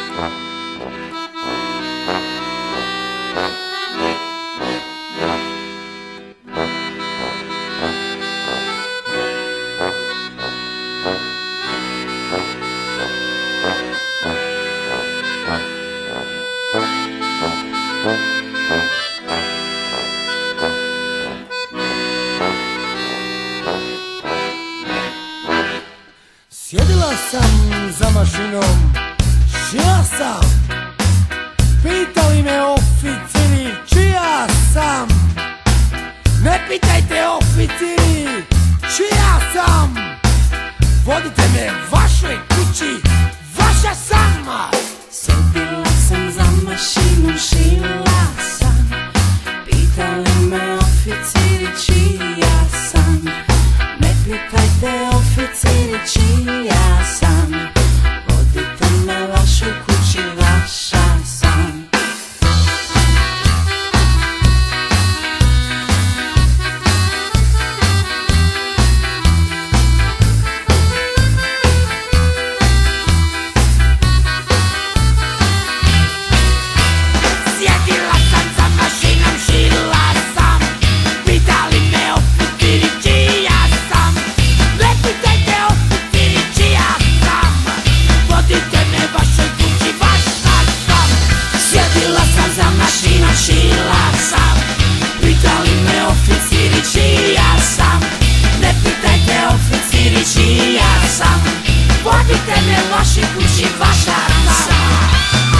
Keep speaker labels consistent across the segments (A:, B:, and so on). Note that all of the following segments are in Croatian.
A: Sjedila sam za mašinom, šila sam. Pitali me oficiri čija sam. Ne pitajte oficiri čija sam. Vodite me vašoj kući, vaša sam.
B: Sjedila sam za mašinom, šila sam. Pitali me oficiri čija sam. Ne pitajte oficiri čija sam. Vodite me vašoj kući, vaša sam.
A: Sjedila sam za mašinom, šila sam. Pitali me oficiri čija sam. Ne pitajte oficiri čija sam. Vodite me vašoj kući, vaša sam. Sjedila sam za mašinom, šila sam. Pitali me oficiri čija sam. Ne pitajte oficiri čija sam. Vodite me vašoj kući, vaša sam.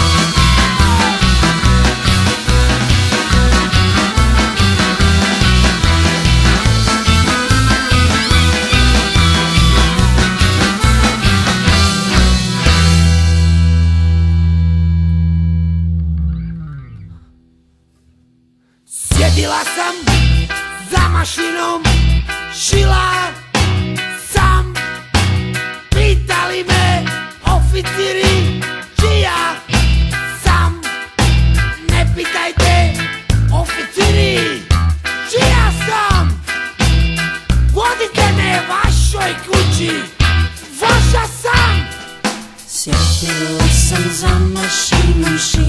A: Sjedila sam za mašinom, šila sam. Pitali me oficiri čija sam. Ne pitajte oficiri čija sam. Vodite me vašoj kući, vaša sam.
B: Sjedila sam za mašinom,